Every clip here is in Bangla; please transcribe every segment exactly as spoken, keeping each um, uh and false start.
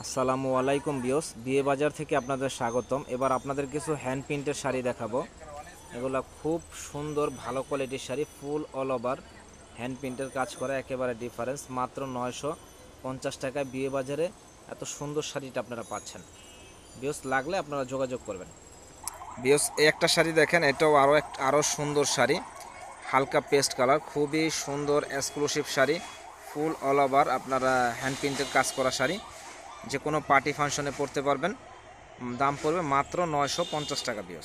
আসসালামু আলাইকুম বিয়স, বিয়ে বাজার থেকে আপনাদের স্বাগতম। এবার আপনাদের কিছু হ্যান্ড প্রিন্টের শাড়ি দেখাবো। এগুলো খুব সুন্দর ভালো কোয়ালিটির sari, full all over hand প্রিন্টের কাজ করা, একেবারে ডিফারেন্স। মাত্র নয়শো পঞ্চাশ টাকায় বিয়ে বাজারে এত সুন্দর শাড়িটা আপনারা পাচ্ছেন। বিয়স লাগলে আপনারা যোগাযোগ করবেন। বিয়স এই একটা শাড়ি দেখেন, এটাও আরও এক আরও সুন্দর শাড়ি, হালকা পেস্ট কালার, খুবই সুন্দর exclusive sari, full all over আপনারা হ্যান্ড প্রিন্টের কাজ করা শাড়ি, যে কোনো পার্টি ফাংশনে পড়তে পারবেন। দাম পড়বে মাত্র নয়শো পঞ্চাশ টাকা বিয়স।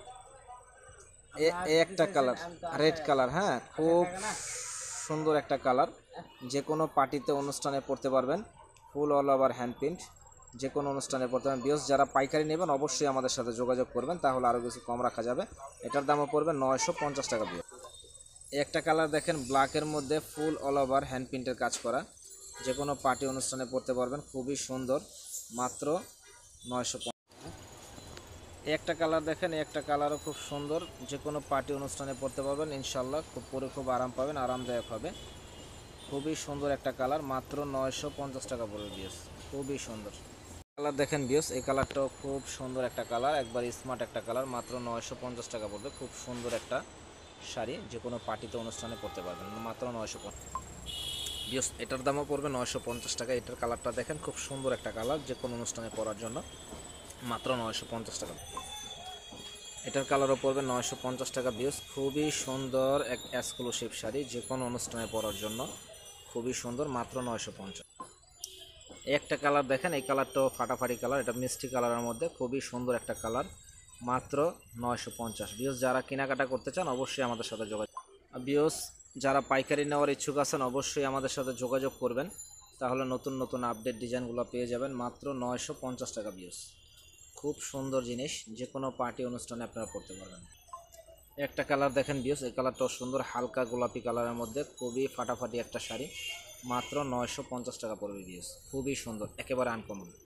এ একটা কালার, রেড কালার, হ্যাঁ খুব সুন্দর একটা কালার, যে কোনো পার্টিতে অনুষ্ঠানে পড়তে পারবেন। Full all over hand print, যে কোনো অনুষ্ঠানে পড়তে পারবেন বিয়স। যারা পাইকারি নেবেন অবশ্যই আমাদের সাথে যোগাযোগ করবেন, তাহলে আরও কিছু কম রাখা যাবে। এটার দামও পড়বে নয়শো পঞ্চাশ টাকা বিয়স। একটা কালার দেখেন, ব্ল্যাকের মধ্যে ফুল অল ওভার হ্যান্ড প্রিন্টের কাজ করা, যে কোনো পার্টি অনুষ্ঠানে পড়তে পারবেন, খুবই সুন্দর, মাত্র নয়শো। একটা কালার দেখেন, একটা কালারও খুব সুন্দর, যে কোনো পার্টি অনুষ্ঠানে পড়তে পারবেন ইনশাল্লাহ, খুব পরে খুব আরাম পাবেন, আরামদায়ক হবে। খুবই সুন্দর একটা কালার, মাত্র নয়শো পঞ্চাশ টাকা পড়বে বিয়স, খুবই সুন্দর কালার দেখেন বিয়স। এই কালারটাও খুব সুন্দর একটা কালার, একবার স্মার্ট একটা কালার, মাত্র নয়শো পঞ্চাশ টাকা পড়বে। খুব সুন্দর একটা শাড়ি, যে কোনো পার্টিতে অনুষ্ঠানে পড়তে পারবেন, মাত্র নয়শো পঞ্চাশ বিয়স। এটার দামও পড়বে নয়শো পঞ্চাশ টাকা। এটার কালারটা দেখেন, খুব সুন্দর একটা কালার, যে কোনো অনুষ্ঠানে পরার জন্য মাত্র নয়শো পঞ্চাশ টাকা। এটার কালারও পড়বে নয়শো পঞ্চাশ টাকা বিয়স। খুবই সুন্দর এক এক্সক্লুসিভ শাড়ি, যে কোনো অনুষ্ঠানে পরার জন্য খুবই সুন্দর, মাত্র নয়শো পঞ্চাশ। একটা কালার দেখেন, এই কালারটাও ফাটাফাটি কালার, এটা মিষ্টি কালারের মধ্যে, খুবই সুন্দর একটা কালার, মাত্র নয়শো পঞ্চাশ বিয়স। যারা কেনাকাটা করতে চান অবশ্যই আমাদের সাথে যোগাযোগ বিয়স। যারা পাইকারি নেওয়ার ইচ্ছুক আছেন অবশ্যই আমাদের সাথে যোগাযোগ করবেন, তাহলে নতুন নতুন আপডেট ডিজাইনগুলো পেয়ে যাবেন, মাত্র নয়শো পঞ্চাশ টাকা বিয়স। খুব সুন্দর জিনিস, যে কোনো পার্টি অনুষ্ঠানে আপনারা পড়তে পারবেন। একটা কালার দেখেন বিয়স, এই কালারটাও সুন্দর, হালকা গোলাপি কালারের মধ্যে, খুবই ফাটাফাটি একটা শাড়ি, মাত্র নয়শো পঞ্চাশ টাকা পড়বে বিয়স। খুবই সুন্দর, একেবারে আনকমন।